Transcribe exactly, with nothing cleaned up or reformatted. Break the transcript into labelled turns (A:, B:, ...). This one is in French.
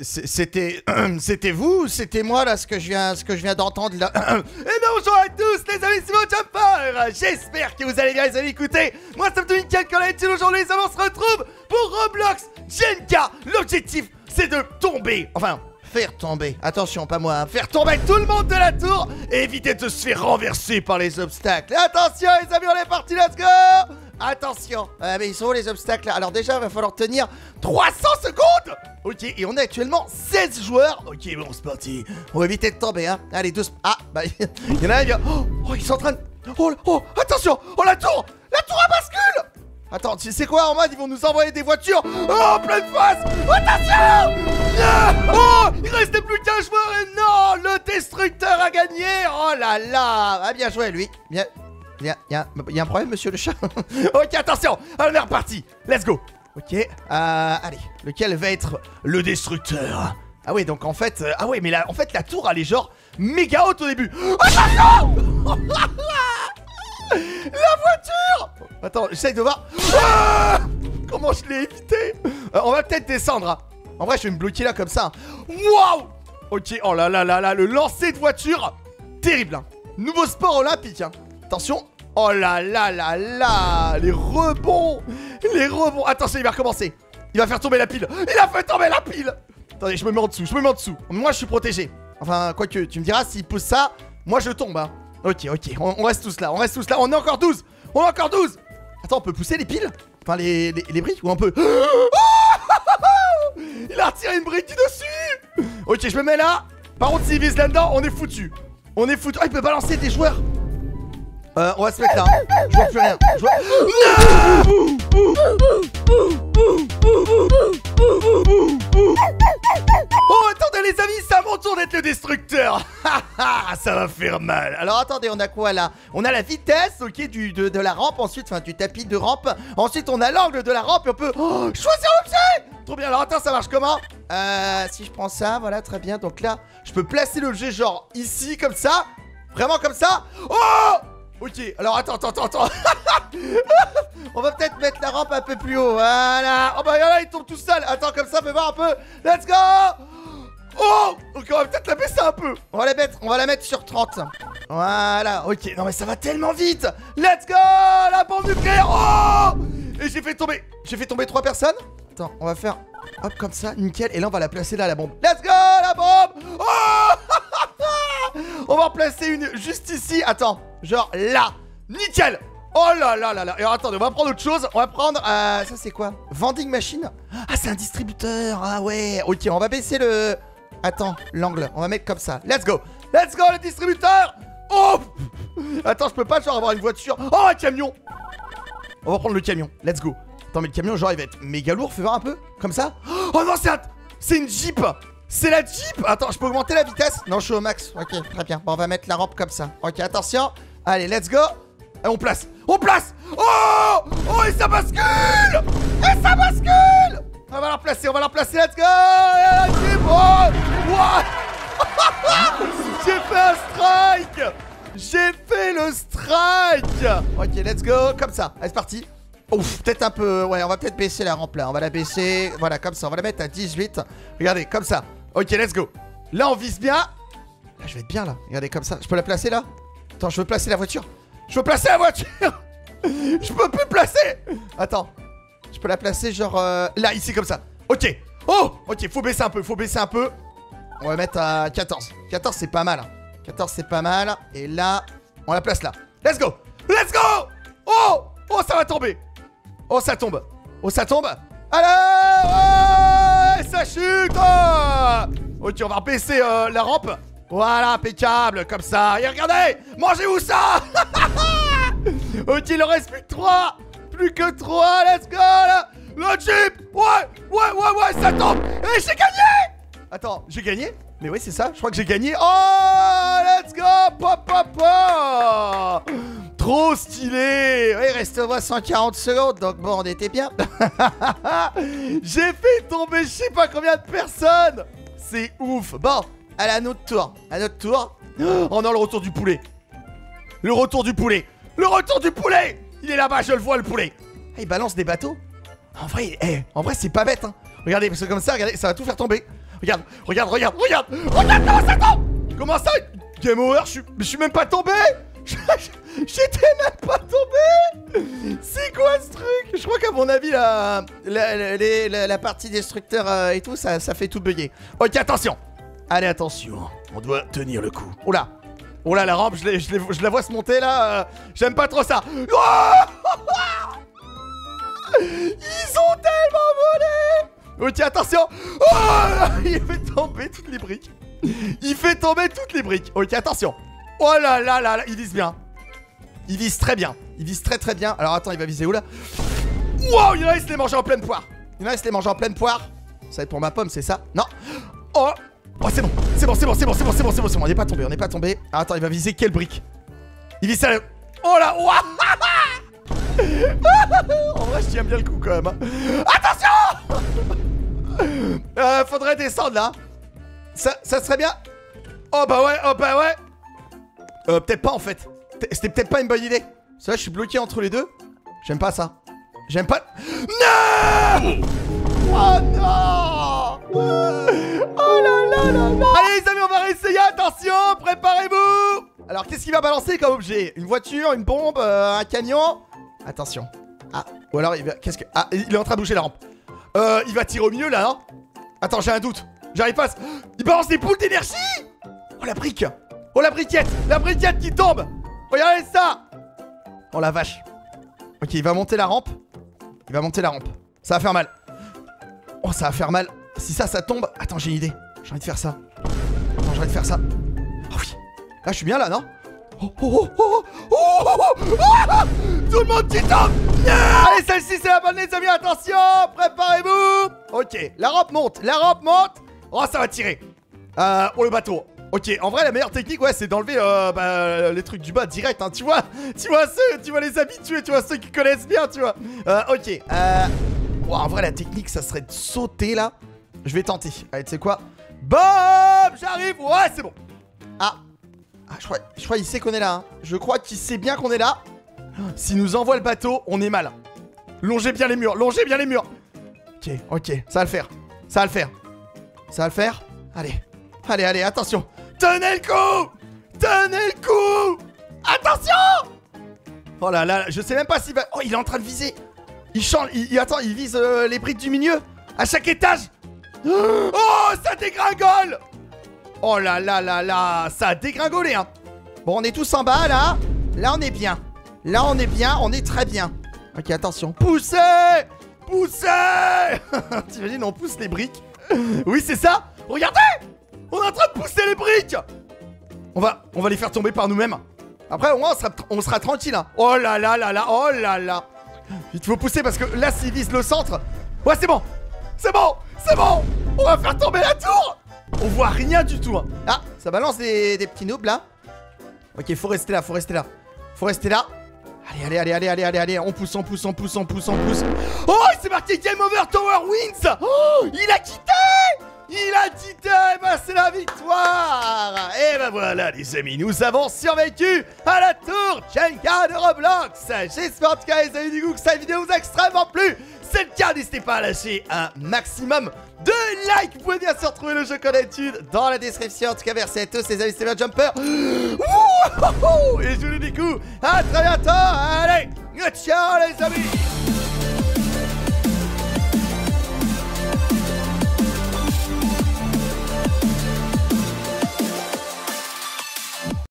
A: c'était... C'était vous ou c'était moi là, ce que je viens, ce que je viens d'entendre là? Et bien bonjour à tous les amis, c'est mon Jumper. J'espère que vous allez bien les amis, écoutez. Moi c'est Dominical quand on aujourd'hui, ça on se retrouve pour Roblox Jenga. L'objectif c'est de tomber, enfin... faire tomber, attention pas moi, hein, faire tomber tout le monde de la tour et éviter de se faire renverser par les obstacles. Attention les amis, on est parti, let's go. Attention, euh, mais ils sont où les obstacles là? Alors déjà il va falloir tenir trois cents secondes. Ok, et on est actuellement seize joueurs. Ok bon c'est parti, on va éviter de tomber hein. Allez douze, ah bah il y en a un, il y a... Oh, oh ils sont en train de... Oh, oh attention, oh la tour, la tour a bascule. Attends, tu sais quoi en mode ils vont nous envoyer des voitures. Oh pleine face. Attention. Oh il restait plus qu'un joueur et non, le destructeur a gagné. Oh là là. Ah bien joué lui. Bien. Il y a, y, a, y a un problème monsieur le chat. Ok attention, on est reparti. Let's go. Ok, euh, allez, lequel va être le destructeur? Ah oui donc en fait, euh, ah ouais mais là en fait la tour elle est genre méga haute au début. Attention. La voiture. Attends, j'essaye de voir. Ah comment je l'ai évité. euh, On va peut-être descendre hein. En vrai je vais me bloquer là comme ça. Waouh. Ok, oh là là là là, le lancer de voiture. Terrible hein. Nouveau sport olympique hein. Attention. Oh là là là là. Les rebonds. Les rebonds. Attention il va recommencer. Il va faire tomber la pile. Il a fait tomber la pile. Attendez je me mets en dessous, je me mets en dessous. Moi je suis protégé. Enfin quoique tu me diras s'il pousse ça, moi je tombe hein. Ok ok, on, on reste tous là, on reste tous là. On est encore douze. On est encore douze. Attends on peut pousser les piles? Enfin les, les, les briques ou on peut... Il a retiré une brique du dessus. Ok je me mets là. Par contre s'il vise là-dedans on est foutu. On est foutu. Oh il peut balancer des joueurs. Euh on va se mettre là hein. Je vois plus rien. Je vois... Oh attendez les amis, c'est à mon tour d'être le destructeur. Ça va faire mal. Alors attendez, on a quoi là? On a la vitesse, ok, du, de, de la rampe. Ensuite, enfin du tapis de rampe. Ensuite on a l'angle de la rampe et on peut oh, choisir l'objet. Trop bien, alors attends, ça marche comment? Euh, si je prends ça, voilà, très bien. Donc là, je peux placer l'objet genre ici, comme ça. Vraiment comme ça. Oh ok, alors attends, attends, attends, attends. On va peut-être mettre la rampe un peu plus haut. Voilà. Oh bah là, il tombe tout seul. Attends, comme ça, fais voir un peu. Let's go. Oh ok, on va peut-être la baisser un peu. On va la mettre, on va la mettre sur trente. Voilà, ok. Non mais ça va tellement vite. Let's go. La bombe nucléaire. Oh et j'ai fait tomber, j'ai fait tomber trois personnes. Attends, on va faire hop comme ça, nickel. Et là, on va la placer là, la bombe. Let's go, la bombe. Oh on va en placer une juste ici. Attends, genre là. Nickel. Oh là là là là. Et alors attendez, on va prendre autre chose. On va prendre, euh, ça c'est quoi? Vending machine. Ah c'est un distributeur. Ah ouais. Ok, on va baisser le... Attends, l'angle. On va mettre comme ça. Let's go. Let's go le distributeur. Oh attends, je peux pas genre avoir une voiture. Oh un camion. On va prendre le camion. Let's go. Attends mais le camion genre il va être méga lourd. Fais voir un peu. Comme ça. Oh non c'est un... C'est une Jeep. C'est la Jeep. Attends, je peux augmenter la vitesse? Non, je suis au max. Ok, très bien. Bon, on va mettre la rampe comme ça. Ok, attention. Allez, let's go. Et on place. On place. Oh oh, et ça bascule. Et ça bascule. On va la placer, on va la placer. Let's go. Et la Jeep. Oh what. J'ai fait un strike. J'ai fait le strike. Ok, let's go. Comme ça. Allez, c'est parti. Ouf, peut-être un peu... Ouais, on va peut-être baisser la rampe là. On va la baisser. Voilà, comme ça. On va la mettre à dix-huit. Regardez, comme ça. Ok, let's go. Là, on vise bien. Là, je vais être bien là. Regardez, comme ça. Je peux la placer là? Attends, je veux placer la voiture. Je veux placer la voiture. Je peux plus placer. Attends. Je peux la placer genre... Euh, là, ici, comme ça. Ok. Oh ok, faut baisser un peu. Faut baisser un peu. On va mettre à quatorze. quatorze, c'est pas mal. quatorze, c'est pas mal. Et là, on la place là. Let's go. Let's go. Oh oh, ça va tomber. Oh, ça tombe. Oh, ça tombe. Allez. Ouais, ça chute. Oh ok, on va baisser euh, la rampe. Voilà, impeccable, comme ça. Et regardez, mangez-vous ça. Ok, il en reste plus que trois. Plus que trois, let's go là. Le Jeep. Ouais, ouais, ouais, ouais, ça tombe. Et j'ai gagné. Attends, j'ai gagné? Mais oui, c'est ça, je crois que j'ai gagné. Oh, let's go. Pop, pop, pop. Trop stylé. Il reste au moins cent quarante secondes, donc bon, on était bien. J'ai fait tomber je sais pas combien de personnes. C'est ouf. Bon, allez, à notre tour. À notre tour. Oh non, le retour du poulet. Le retour du poulet. Le retour du poulet. Il est là-bas, je le vois, le poulet. Ah, il balance des bateaux. En vrai, eh, en vrai c'est pas bête hein. Regardez, parce que comme ça, regardez, ça va tout faire tomber. Regarde, regarde, regarde, regarde. Regarde comment ça tombe. Comment ça? Game over, je suis, je suis même pas tombé. J'étais même pas tombé. C'est quoi ce truc? Je crois qu'à mon avis la, la, la, la, la partie destructeur euh, et tout ça, ça fait tout bugger. Ok, attention. Allez, attention. On doit tenir le coup. Oula. Oula, la rampe, je, je, je la vois se monter là. euh, J'aime pas trop ça. Oh, ils ont tellement volé. Ok, attention. Oh, il fait tomber toutes les briques. Il fait tomber toutes les briques. Ok, attention. Oh là là là là, il vise bien. Il vise très bien. Il vise très très bien. Alors attends, il va viser où là? Wow, il y en a, il se les mange en pleine poire. Il y en a, il se les mange en pleine poire. Ça va être pour ma pomme, c'est ça? Non. Oh, oh c'est bon. C'est bon, c'est bon, c'est bon, c'est bon, c'est bon, c'est bon, c'est bon. On n'est pas tombé, on n'est pas tombé. Ah, attends, il va viser quelle brique? Il vise ça là. Oh là, wow. En vrai, je tiens bien le coup quand même. Hein. Attention. euh, Faudrait descendre là. Ça, ça serait bien. Oh bah ouais, oh bah ouais. Euh, peut-être pas en fait. C'était peut-être pas une bonne idée. C'est vrai, je suis bloqué entre les deux. J'aime pas ça. J'aime pas. Non. Oh non. Oh là là là là. Allez les amis, on va réessayer. Attention, préparez-vous. Alors, qu'est-ce qu'il va balancer comme objet? Une voiture, une bombe, euh, un camion. Attention. Ah, ou alors il va... Qu'est-ce que... Ah, il est en train de bouger la rampe. Euh, il va tirer au milieu là, non? Attends, j'ai un doute. J'arrive pas à... Il balance des boules d'énergie. Oh la brique. Oh la briquette. La briquette qui tombe. Regardez ça. Oh la vache. Ok, il va monter la rampe. Il va monter la rampe. Ça va faire mal. Oh, ça va faire mal. Si ça, ça tombe... Attends, j'ai une idée. J'ai envie de faire ça. Attends, j'ai envie de faire ça. Oh oui. Là, je suis bien là, non? Oh, oh, oh, oh, oh, oh, oh, oh. Tout le monde qui tombe. Yeah. Allez, celle-ci, c'est la bonne, les amis. Attention, préparez-vous. Ok, la rampe monte. La rampe monte. Oh, ça va tirer. Euh, oh, le bateau. Ok, en vrai, la meilleure technique, ouais, c'est d'enlever euh, bah, les trucs du bas direct, hein, tu vois. Tu vois ceux, tu vois les habitués, tu vois ceux qui connaissent bien, tu vois. Euh, ok, euh... Wow, en vrai, la technique, ça serait de sauter, là. Je vais tenter. Allez, tu sais quoi? Bob, j'arrive. Ouais, c'est bon. Ah. Ah, je crois, je crois qu'il sait qu'on est là, hein. Je crois qu'il sait bien qu'on est là. S'il nous envoie le bateau, on est mal. Longez bien les murs, longez bien les murs. Ok, ok, ça va le faire. Ça va le faire. Ça va le faire. Allez, allez, allez, attention. Tenez le coup. Tenez le coup. Attention. Oh là là, je sais même pas s'il va... Oh, il est en train de viser. Il change, il, il attend, il vise euh, les briques du milieu. À chaque étage. Oh, ça dégringole. Oh là là là là, ça a dégringolé, hein. Bon, on est tous en bas, là. Là, on est bien. Là, on est bien, on est très bien. Ok, attention. Poussez. Poussez. T'imagines, on pousse les briques. Oui, c'est ça. Regardez. On est en train de pousser les briques. On va, on va les faire tomber par nous-mêmes. Après, au moins, on sera, on sera tranquille, hein. Oh là là là là, oh là là. Il faut pousser parce que là, s'il vise le centre... Ouais, c'est bon. C'est bon. C'est bon. On va faire tomber la tour. On voit rien du tout, hein. Ah, ça balance des, des petits noobs, là. Ok, faut rester là, faut rester là. Faut rester là. Allez, allez, allez, allez, allez, allez, allez. On pousse, on pousse, on pousse, on pousse, on pousse. Oh, c'est marqué Game Over, Tower Wins. Oh, il a quitté. Il a quitté. Bah, c'est la victoire. Et bah voilà, les amis, nous avons survécu à la tour Jenga de Roblox. J'espère en tout cas, les amis, du coup, que cette vidéo vous a extrêmement plu. C'est le cas, n'hésitez pas à lâcher un maximum de likes. Vous pouvez bien sûr retrouver le jeu comme d'habitude dans la description. En tout cas, merci à tous les amis, c'était bien Jumper. Et je vous dis du coup, à très bientôt.